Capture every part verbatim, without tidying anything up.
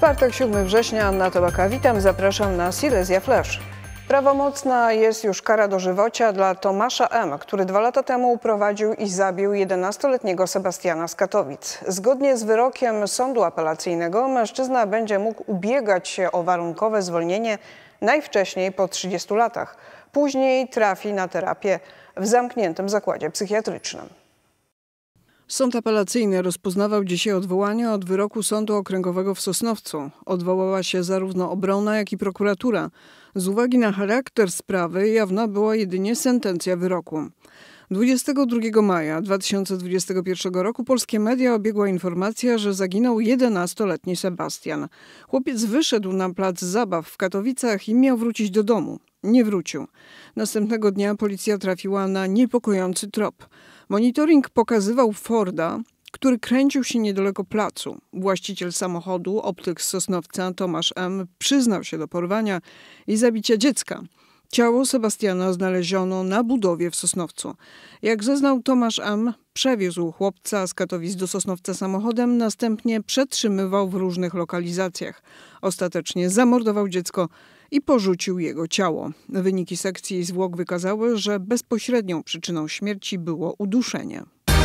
Czwartek, siódmego września, Anna Tobaka. Witam, zapraszam na Silesia Flash. Prawomocna jest już kara dożywocia dla Tomasza M., który dwa lata temu uprowadził i zabił jedenastoletniego Sebastiana z Katowic. Zgodnie z wyrokiem sądu apelacyjnego mężczyzna będzie mógł ubiegać się o warunkowe zwolnienie najwcześniej po trzydziestu latach. Później trafi na terapię w zamkniętym zakładzie psychiatrycznym. Sąd apelacyjny rozpoznawał dzisiaj odwołanie od wyroku Sądu Okręgowego w Sosnowcu. Odwołała się zarówno obrona, jak i prokuratura. Z uwagi na charakter sprawy jawna była jedynie sentencja wyroku. dwudziestego drugiego maja dwa tysiące dwudziestego pierwszego roku polskie media obiegła informacja, że zaginął jedenastoletni Sebastian. Chłopiec wyszedł na plac zabaw w Katowicach i miał wrócić do domu. Nie wrócił. Następnego dnia policja trafiła na niepokojący trop. Monitoring pokazywał Forda, który kręcił się niedaleko placu. Właściciel samochodu, optyk z Sosnowca, Tomasz M., przyznał się do porwania i zabicia dziecka. Ciało Sebastiana znaleziono na budowie w Sosnowcu. Jak zeznał Tomasz M., przewiózł chłopca z Katowic do Sosnowca samochodem, następnie przetrzymywał w różnych lokalizacjach. Ostatecznie zamordował dziecko i porzucił jego ciało. Wyniki sekcji zwłok wykazały, że bezpośrednią przyczyną śmierci było uduszenie.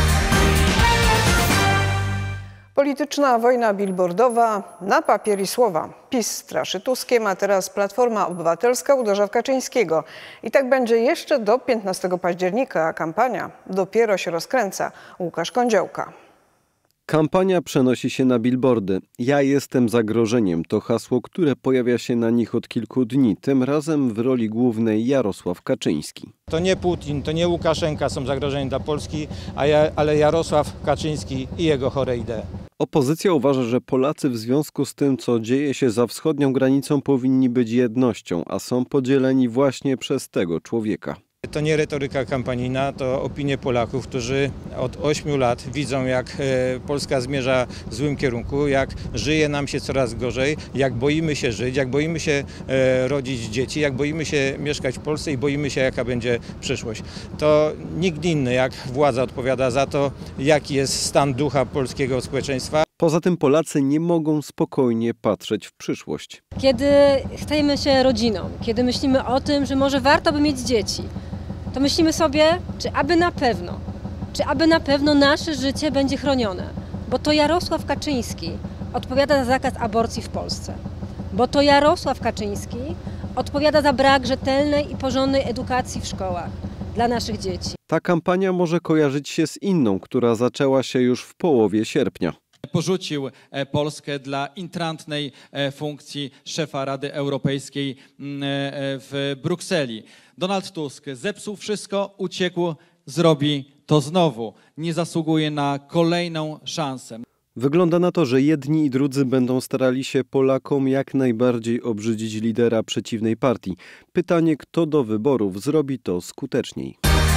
Polityczna wojna billboardowa na papier i słowa. PiS straszy Tuskiem, a teraz Platforma Obywatelska uderza w Kaczyńskiego. I tak będzie jeszcze do piętnastego października, a kampania dopiero się rozkręca. Łukasz Kądziołka. Kampania przenosi się na billboardy. Ja jestem zagrożeniem. To hasło, które pojawia się na nich od kilku dni. Tym razem w roli głównej Jarosław Kaczyński. To nie Putin, to nie Łukaszenka są zagrożeniem dla Polski, a ja, ale Jarosław Kaczyński i jego chore idee. Opozycja uważa, że Polacy w związku z tym, co dzieje się za wschodnią granicą, powinni być jednością, a są podzieleni właśnie przez tego człowieka. To nie retoryka kampanijna, to opinie Polaków, którzy od ośmiu lat widzą, jak Polska zmierza w złym kierunku, jak żyje nam się coraz gorzej, jak boimy się żyć, jak boimy się rodzić dzieci, jak boimy się mieszkać w Polsce i boimy się, jaka będzie przyszłość. To nikt inny jak władza odpowiada za to, jaki jest stan ducha polskiego społeczeństwa. Poza tym Polacy nie mogą spokojnie patrzeć w przyszłość. Kiedy stajemy się rodziną, kiedy myślimy o tym, że może warto by mieć dzieci, to myślimy sobie, czy aby na pewno, czy aby na pewno nasze życie będzie chronione. Bo to Jarosław Kaczyński odpowiada za zakaz aborcji w Polsce. Bo to Jarosław Kaczyński odpowiada za brak rzetelnej i porządnej edukacji w szkołach dla naszych dzieci. Ta kampania może kojarzyć się z inną, która zaczęła się już w połowie sierpnia. Porzucił Polskę dla intrantnej funkcji szefa Rady Europejskiej w Brukseli. Donald Tusk zepsuł wszystko, uciekł, zrobi to znowu. Nie zasługuje na kolejną szansę. Wygląda na to, że jedni i drudzy będą starali się Polakom jak najbardziej obrzydzić lidera przeciwnej partii. Pytanie, kto do wyborów zrobi to skuteczniej.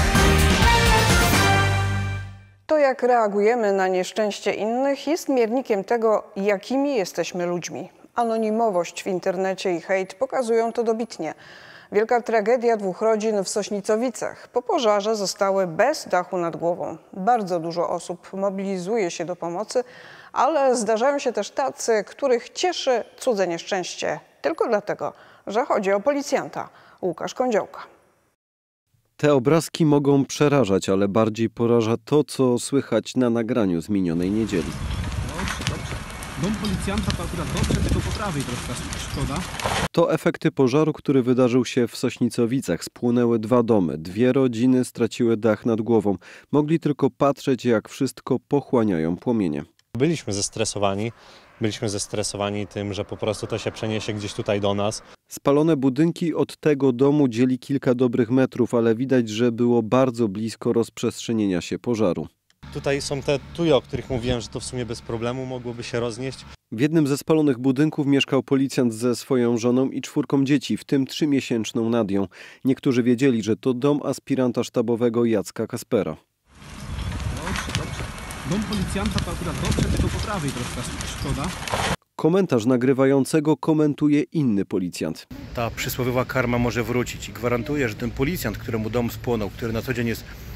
To, jak reagujemy na nieszczęście innych, jest miernikiem tego, jakimi jesteśmy ludźmi. Anonimowość w internecie i hejt pokazują to dobitnie. Wielka tragedia dwóch rodzin w Sośnicowicach. Po pożarze zostały bez dachu nad głową. Bardzo dużo osób mobilizuje się do pomocy, ale zdarzają się też tacy, których cieszy cudze nieszczęście tylko dlatego, że chodzi o policjanta. Łukasz Kądziołka. Te obrazki mogą przerażać, ale bardziej poraża to, co słychać na nagraniu z minionej niedzieli. Dobrze, dobrze. Dom policjanta to akurat dobrze, tylko po prawej troszkę szkoda. To efekty pożaru, który wydarzył się w Sośnicowicach. Spłonęły dwa domy. Dwie rodziny straciły dach nad głową. Mogli tylko patrzeć, jak wszystko pochłaniają płomienie. Byliśmy zestresowani. Byliśmy zestresowani tym, że po prostu to się przeniesie gdzieś tutaj do nas. Spalone budynki od tego domu dzieli kilka dobrych metrów, ale widać, że było bardzo blisko rozprzestrzenienia się pożaru. Tutaj są te tuje, o których mówiłem, że to w sumie bez problemu mogłoby się roznieść. W jednym ze spalonych budynków mieszkał policjant ze swoją żoną i czwórką dzieci, w tym trzymiesięczną Nadią. Niektórzy wiedzieli, że to dom aspiranta sztabowego Jacka Kaspera. Dobrze, dobrze. Dom policjanta to akurat dobrze, tylko po prawej troszkę szkoda. Komentarz nagrywającego komentuje inny policjant. Ta przysłowiowa karma może wrócić i gwarantuję, że ten policjant, któremu dom spłonął, który na co dzień jest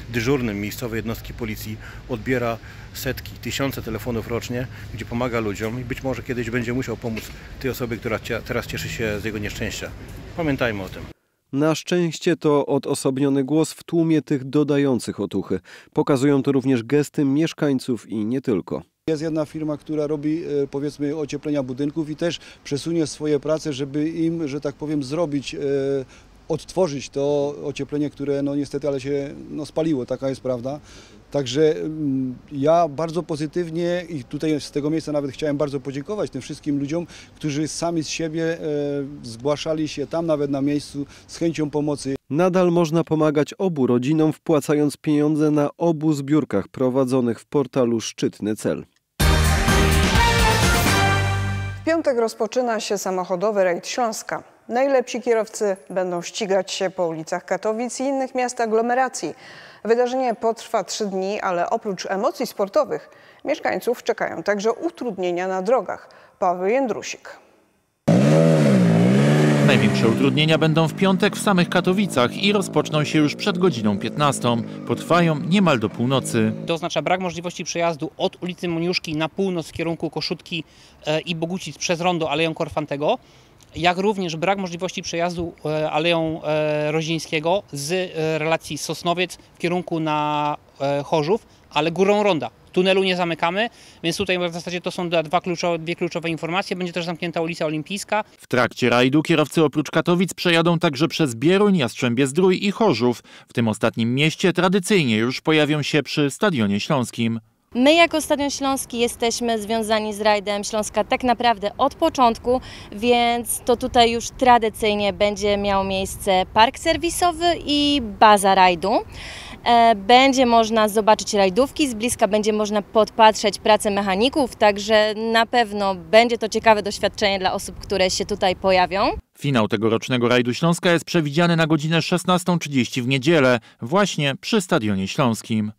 dyżurnym miejscowej jednostki policji odbiera setki, tysiące telefonów rocznie, gdzie pomaga ludziom i być może kiedyś będzie musiał pomóc tej osobie, która teraz cieszy się z jego nieszczęścia. Pamiętajmy o tym. Na szczęście to odosobniony głos w tłumie tych dodających otuchy. Pokazują to również gesty mieszkańców i nie tylko. Jest jedna firma, która robi, powiedzmy, ocieplenia budynków i też przesunie swoje prace, żeby im, że tak powiem, zrobić, odtworzyć to ocieplenie, które no niestety, ale się no, spaliło, taka jest prawda. Także ja bardzo pozytywnie i tutaj z tego miejsca nawet chciałem bardzo podziękować tym wszystkim ludziom, którzy sami z siebie e, zgłaszali się tam nawet na miejscu z chęcią pomocy. Nadal można pomagać obu rodzinom, wpłacając pieniądze na obu zbiórkach prowadzonych w portalu Szczytny Cel. W piątek rozpoczyna się samochodowy rajd Śląska. Najlepsi kierowcy będą ścigać się po ulicach Katowic i innych miast aglomeracji. Wydarzenie potrwa trzy dni, ale oprócz emocji sportowych mieszkańców czekają także utrudnienia na drogach. Paweł Jędrusik. Największe utrudnienia będą w piątek w samych Katowicach i rozpoczną się już przed godziną piętnastą. Potrwają niemal do północy. To oznacza brak możliwości przejazdu od ulicy Moniuszki na północ w kierunku Koszutki i Bogucic przez rondo Aleją Korfantego, jak również brak możliwości przejazdu Aleją Rozińskiego z relacji Sosnowiec w kierunku na Chorzów, ale górą ronda. Tunelu nie zamykamy, więc tutaj w zasadzie to są dwa kluczowe, dwie kluczowe informacje. Będzie też zamknięta ulica Olimpijska. W trakcie rajdu kierowcy oprócz Katowic przejadą także przez Bieruń, Jastrzębie-Zdrój i Chorzów. W tym ostatnim mieście tradycyjnie już pojawią się przy Stadionie Śląskim. My jako Stadion Śląski jesteśmy związani z rajdem Śląska tak naprawdę od początku, więc to tutaj już tradycyjnie będzie miał miejsce park serwisowy i baza rajdu. Będzie można zobaczyć rajdówki, z bliska będzie można podpatrzeć pracę mechaników, także na pewno będzie to ciekawe doświadczenie dla osób, które się tutaj pojawią. Finał tegorocznego rajdu Śląska jest przewidziany na godzinę szesnastą trzydzieści w niedzielę, właśnie przy Stadionie Śląskim.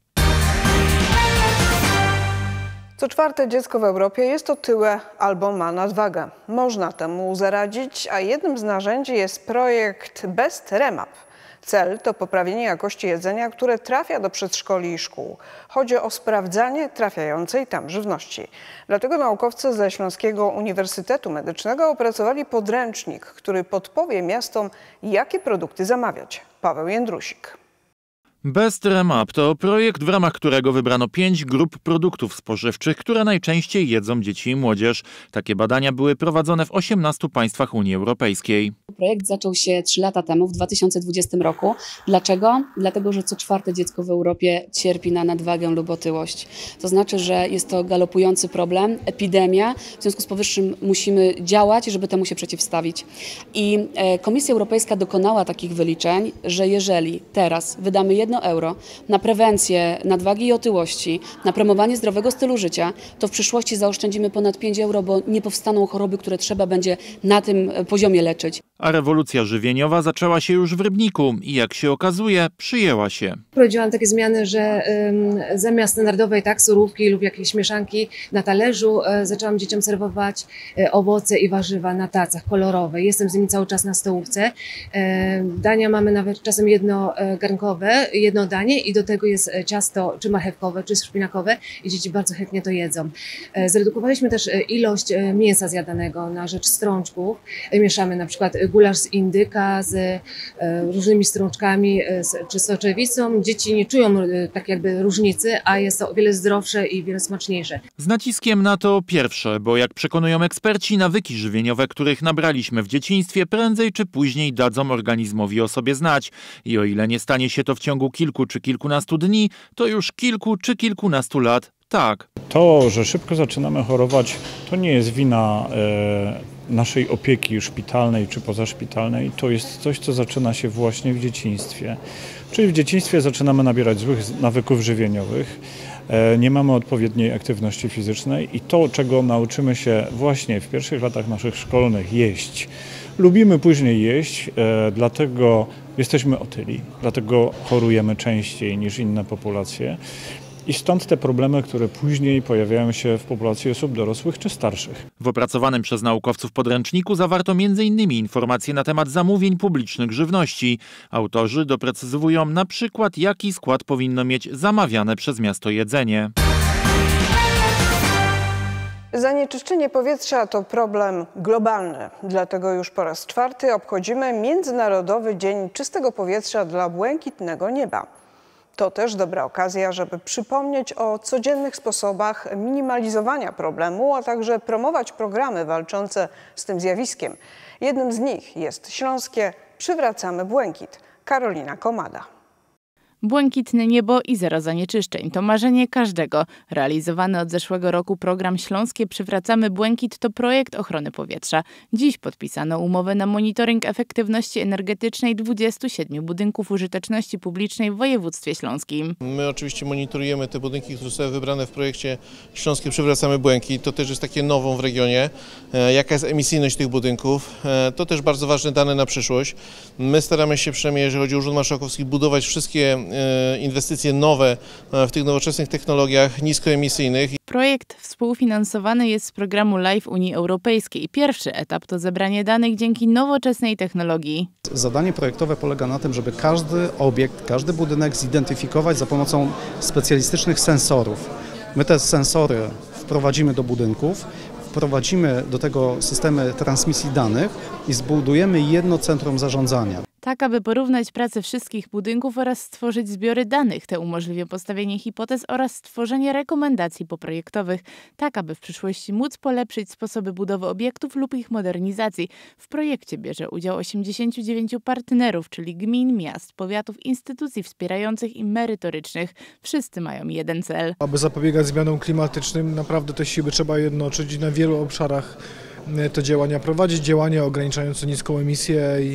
Co czwarte dziecko w Europie jest otyłe albo ma nadwagę. Można temu zaradzić, a jednym z narzędzi jest projekt Best Remap. Cel to poprawienie jakości jedzenia, które trafia do przedszkoli i szkół. Chodzi o sprawdzanie trafiającej tam żywności. Dlatego naukowcy ze Śląskiego Uniwersytetu Medycznego opracowali podręcznik, który podpowie miastom, jakie produkty zamawiać. Paweł Jędrusik. Best Remap to projekt, w ramach którego wybrano pięć grup produktów spożywczych, które najczęściej jedzą dzieci i młodzież. Takie badania były prowadzone w osiemnastu państwach Unii Europejskiej. Projekt zaczął się trzy lata temu, w dwa tysiące dwudziestym roku. Dlaczego? Dlatego, że co czwarte dziecko w Europie cierpi na nadwagę lub otyłość. To znaczy, że jest to galopujący problem, epidemia. W związku z powyższym musimy działać, żeby temu się przeciwstawić. I Komisja Europejska dokonała takich wyliczeń, że jeżeli teraz wydamy jedno euro na prewencję nadwagi i otyłości, na promowanie zdrowego stylu życia, to w przyszłości zaoszczędzimy ponad pięć euro, bo nie powstaną choroby, które trzeba będzie na tym poziomie leczyć. A rewolucja żywieniowa zaczęła się już w Rybniku i jak się okazuje, przyjęła się. Wprowadziłam takie zmiany, że ym, zamiast standardowej tak, surówki lub jakiejś mieszanki na talerzu y, zaczęłam dzieciom serwować y, owoce i warzywa na tacach kolorowe. Jestem z nimi cały czas na stołówce. Y, dania mamy nawet czasem jednogarnkowe, jedno danie i do tego jest ciasto czy marchewkowe, czy szpinakowe i dzieci bardzo chętnie to jedzą. Y, zredukowaliśmy też ilość mięsa zjadanego na rzecz strączków. Y, mieszamy na przykład gulasz z indyka, z e, różnymi strączkami, e, z, czy soczewicą. Dzieci nie czują e, tak jakby różnicy, a jest to o wiele zdrowsze i wiele smaczniejsze. Z naciskiem na to pierwsze, bo jak przekonują eksperci, nawyki żywieniowe, których nabraliśmy w dzieciństwie, prędzej czy później dadzą organizmowi o sobie znać. I o ile nie stanie się to w ciągu kilku czy kilkunastu dni, to już kilku czy kilkunastu lat tak. To, że szybko zaczynamy chorować, to nie jest wina e, naszej opieki szpitalnej czy pozaszpitalnej. To jest coś, co zaczyna się właśnie w dzieciństwie. Czyli w dzieciństwie zaczynamy nabierać złych nawyków żywieniowych, e, nie mamy odpowiedniej aktywności fizycznej i to, czego nauczymy się właśnie w pierwszych latach naszych szkolnych jeść, lubimy później jeść, e, dlatego jesteśmy otyli, dlatego chorujemy częściej niż inne populacje. i stąd te problemy, które później pojawiają się w populacji osób dorosłych czy starszych. W opracowanym przez naukowców podręczniku zawarto między innymi informacje na temat zamówień publicznych żywności. Autorzy doprecyzowują na przykład, jaki skład powinno mieć zamawiane przez miasto jedzenie. Zanieczyszczenie powietrza to problem globalny, dlatego już po raz czwarty obchodzimy Międzynarodowy Dzień Czystego Powietrza dla błękitnego nieba. To też dobra okazja, żeby przypomnieć o codziennych sposobach minimalizowania problemu, a także promować programy walczące z tym zjawiskiem. Jednym z nich jest śląskie Przywracamy Błękit. Karolina Komada. Błękitne niebo i zero zanieczyszczeń to marzenie każdego. Realizowany od zeszłego roku program Śląskie Przywracamy Błękit to projekt ochrony powietrza. Dziś podpisano umowę na monitoring efektywności energetycznej dwudziestu siedmiu budynków użyteczności publicznej w województwie śląskim. My oczywiście monitorujemy te budynki, które zostały wybrane w projekcie Śląskie Przywracamy Błękit. To też jest takie nową w regionie. Jaka jest emisyjność tych budynków? To też bardzo ważne dane na przyszłość. My staramy się przynajmniej, jeżeli chodzi o Urząd Marszałkowski, budować wszystkie inwestycje nowe w tych nowoczesnych technologiach niskoemisyjnych. Projekt współfinansowany jest z programu LIFE Unii Europejskiej. Pierwszy etap to zebranie danych dzięki nowoczesnej technologii. Zadanie projektowe polega na tym, żeby każdy obiekt, każdy budynek zidentyfikować za pomocą specjalistycznych sensorów. My te sensory wprowadzimy do budynków, wprowadzimy do tego systemy transmisji danych i zbudujemy jedno centrum zarządzania. Tak, aby porównać pracę wszystkich budynków oraz stworzyć zbiory danych. Te umożliwią postawienie hipotez oraz stworzenie rekomendacji poprojektowych, tak aby w przyszłości móc polepszyć sposoby budowy obiektów lub ich modernizacji. W projekcie bierze udział osiemdziesięciu dziewięciu partnerów, czyli gmin, miast, powiatów, instytucji wspierających i merytorycznych. Wszyscy mają jeden cel. Aby zapobiegać zmianom klimatycznym, naprawdę te siły trzeba jednoczyć i na wielu obszarach te działania prowadzić, działania ograniczające niską emisję i,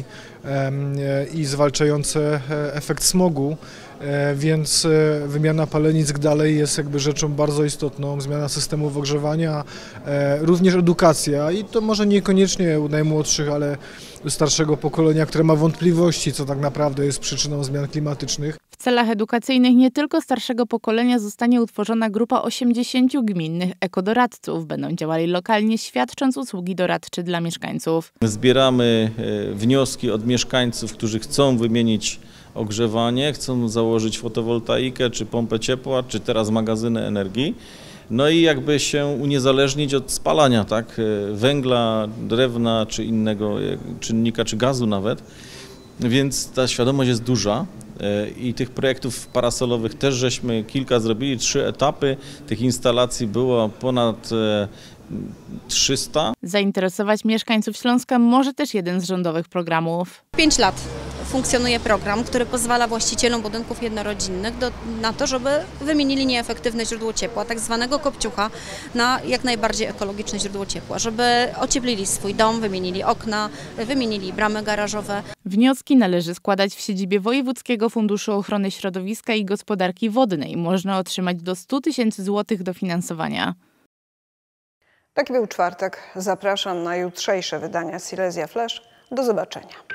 i zwalczające efekt smogu, więc wymiana palenisk dalej jest jakby rzeczą bardzo istotną, zmiana systemów ogrzewania, również edukacja i to może niekoniecznie u najmłodszych, ale u starszego pokolenia, które ma wątpliwości, co tak naprawdę jest przyczyną zmian klimatycznych. W celach edukacyjnych nie tylko starszego pokolenia zostanie utworzona grupa osiemdziesięciu gminnych ekodoradców. Będą działali lokalnie, świadcząc usługi doradcze dla mieszkańców. Zbieramy wnioski od mieszkańców, którzy chcą wymienić ogrzewanie, chcą założyć fotowoltaikę, czy pompę ciepła, czy teraz magazyny energii. No i jakby się uniezależnić od spalania, tak, węgla, drewna, czy innego czynnika, czy gazu nawet. Więc ta świadomość jest duża i tych projektów parasolowych też żeśmy kilka zrobili, trzy etapy. Tych instalacji było ponad trzysta. Zainteresować mieszkańców Śląska może też jeden z rządowych programów. Pięć lat funkcjonuje program, który pozwala właścicielom budynków jednorodzinnych do, na to, żeby wymienili nieefektywne źródło ciepła, tak zwanego kopciucha, na jak najbardziej ekologiczne źródło ciepła, żeby ocieplili swój dom, wymienili okna, wymienili bramy garażowe. Wnioski należy składać w siedzibie Wojewódzkiego Funduszu Ochrony Środowiska i Gospodarki Wodnej. Można otrzymać do stu tysięcy złotych dofinansowania. Taki był czwartek. Zapraszam na jutrzejsze wydania Silesia Flash. Do zobaczenia.